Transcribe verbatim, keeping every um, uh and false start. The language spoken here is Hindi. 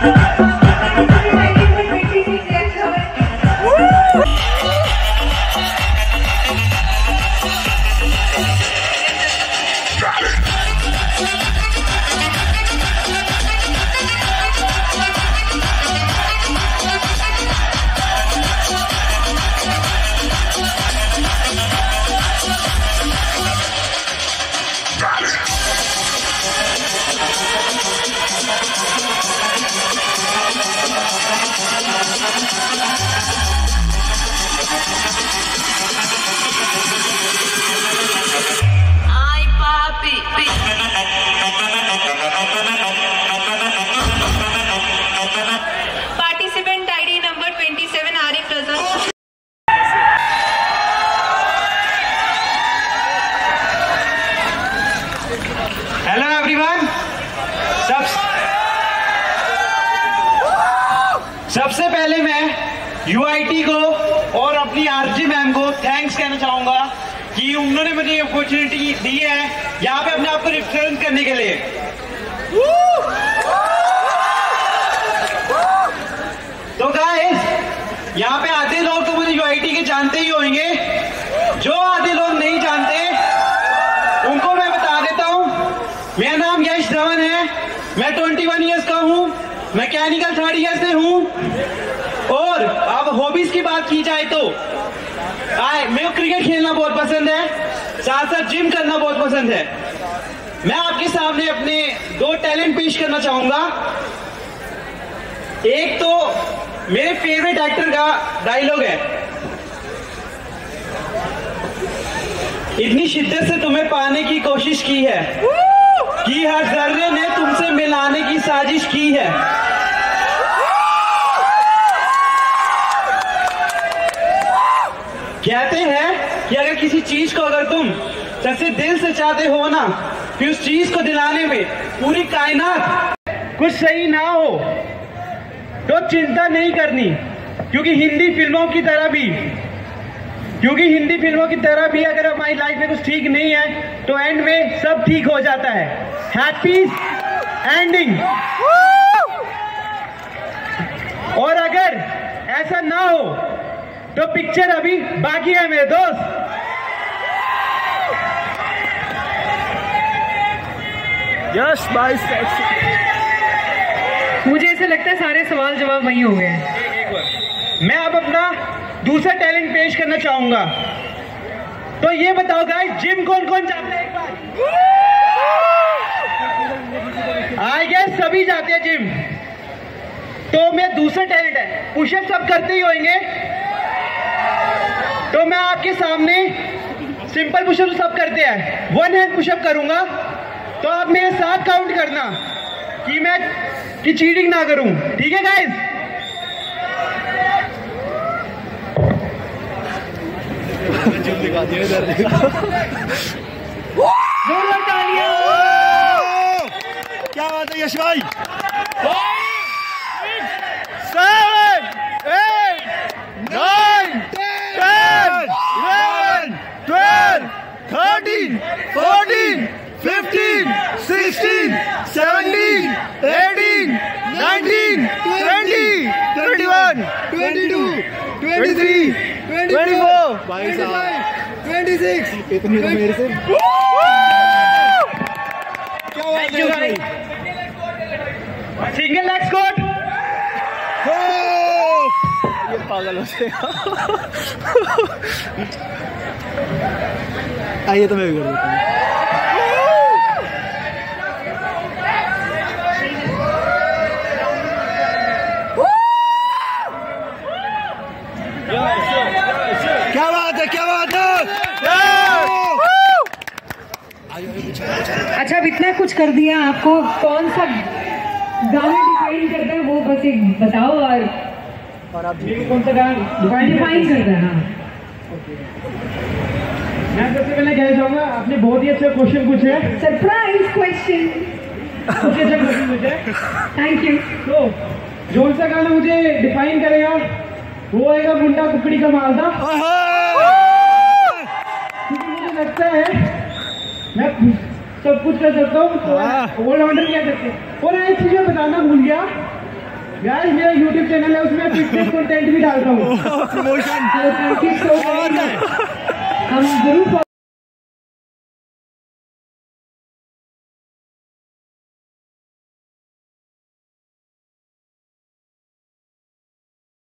Participant I D number twenty-seven, Arif Raza. Hello everyone. सब सबसे पहले मैं U I T को और अपनी आरजी मैम को थैंक्स कहना चाहूंगा कि उन्होंने मुझे अपॉर्चुनिटी दी है यहाँ पे अपने आप को रिप्रेजेंट करने के लिए। तो गाइस यहाँ पे आधे लोग तो मुझे U I T के जानते ही होंगे, जो आधे लोग नहीं जानते उनको मैं बता देता हूँ। मेरा नाम यश धवन है, मैं इक्कीस इयर्स का हूँ, मैकेनिकल थर्ड ईयर से हूँ। और अब हॉबीज की बात की जाए तो आए मेरे को क्रिकेट खेलना बहुत पसंद है, साथ साथ जिम करना बहुत पसंद है। मैं आपके सामने अपने दो टैलेंट पेश करना चाहूंगा। एक तो मेरे फेवरेट एक्टर का डायलॉग है, इतनी शिद्दत से तुम्हें पाने की कोशिश की है कि हर जर्रे ने तुमसे मिलाने की साजिश की है। कहते हैं कि अगर किसी चीज को अगर तुम सच्चे दिल से चाहते हो ना, कि उस चीज को दिलाने में पूरी कायनात कुछ सही ना हो तो चिंता नहीं करनी, क्योंकि हिंदी फिल्मों की तरह भी क्योंकि हिंदी फिल्मों की तरह भी अगर हमारी लाइफ में कुछ ठीक नहीं है तो एंड में सब ठीक हो जाता है। Happy ending. और अगर ऐसा ना हो तो पिक्चर अभी बाकी है मेरे दोस्त। यस भाई, मुझे ऐसा लगता है सारे सवाल जवाब वही हो गए हैं। मैं अब अपना दूसरा टैलेंट पेश करना चाहूंगा। तो ये बताओ गाइस, जिम कौन कौन जाता है एक बार? आई गेस सभी जाते हैं जिम। तो मैं दूसरा टैलेंट है, पुशअप सब करते ही होंगे। तो मैं आपके सामने सिंपल पुशअप सब करते हैं, वन हैंड पुशअप करूंगा। तो आप मेरे साथ काउंट करना कि मैं कि चीटिंग ना करूं, ठीक है गाइस? दिखा दिया इधर दिखा। जोरदार तालियां। क्या बात है यश भाई। Seven, eight, nine, ten, eleven, twelve, thirteen, fourteen, fifteen, sixteen, seventeen, eighteen, nineteen, twenty, twenty one, twenty two, twenty three, twenty four, twenty six, इतनी तो मेरे से। क्या बात है भाई। Single leg squat. ये पागल हो जाएगा। आइए तो मैं भी कर देता हूँ। क्या बात है, क्या बात है। अच्छा, अब इतना कुछ कर दिया, आपको कौन सा गाना डिफाइन करता है वो बस एक बताओ। और और आप कौन सा गाना डिफाइन करता है? हाँ, मैं सबसे पहले कहना चाहूंगा, आपने बहुत ही अच्छा क्वेश्चन पूछा है। Surprise question. बहुत अच्छा क्वेश्चन पूछा है, थैंक यू। तो जो सा गाना मुझे डिफाइन करेगा वो आएगा मुंडा कुकड़ी का मालदा। क्योंकि मुझे लगता है मैं सब कुछ कर सकता हूँ, तो ऑलराउंडर क्या करते हैं। और एक चीज मैं बताना भूल गया, गाइस मेरा यूट्यूब चैनल है, उसमें फिटनेस कंटेंट भी डाल रहा हूँ। प्रमोशन तो थैंक यू सो मच। हम जरूर